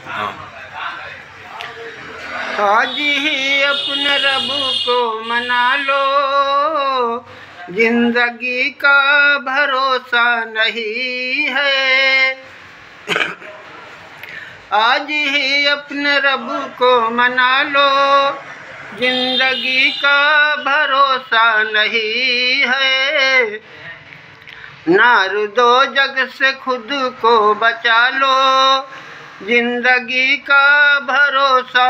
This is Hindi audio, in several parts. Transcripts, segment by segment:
आज ही अपने रब को मना लो, जिंदगी का भरोसा नहीं है। आज ही अपने रब को मना लो, जिंदगी का भरोसा नहीं है। नार दो जग से खुद को बचा लो, जिंदगी का भरोसा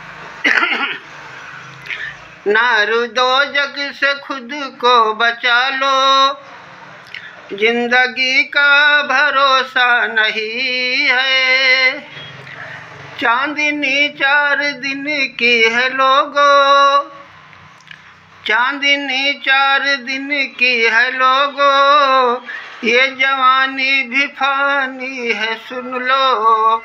नार दो जग से खुद को बचा लो, जिंदगी का भरोसा नहीं है। चांदनी 4 दिन की है लोगों, चांदनी 4 दिन की है लोगों, ये जवानी भी फानी है सुन लो।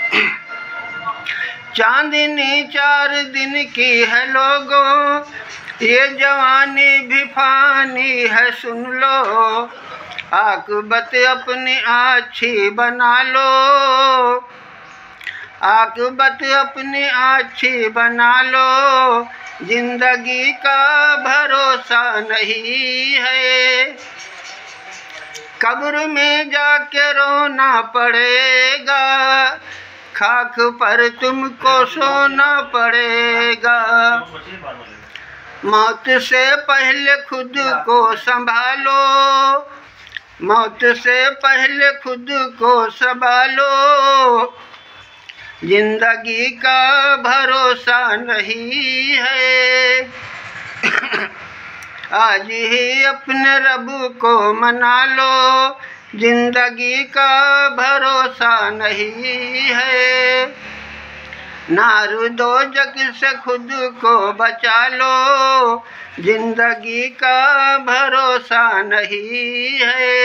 चांदनी 4 दिन की है लोगों, ये जवानी भी फानी है सुन लो। आक़िबत अपनी अच्छी बना लो, आक़िबत अपनी अच्छी बना लो, जिंदगी का भरोसा नहीं है। कब्र में जाके रोना पड़ेगा, खाक पर तुमको सोना पड़ेगा। मौत से पहले खुद को संभालो, मौत से पहले खुद को संभालो, जिंदगी का भरोसा नहीं है। आज ही अपने रब को मना लो, जिंदगी का भरोसा नहीं है। नार दो जग से खुद को बचा लो, जिंदगी का भरोसा नहीं है।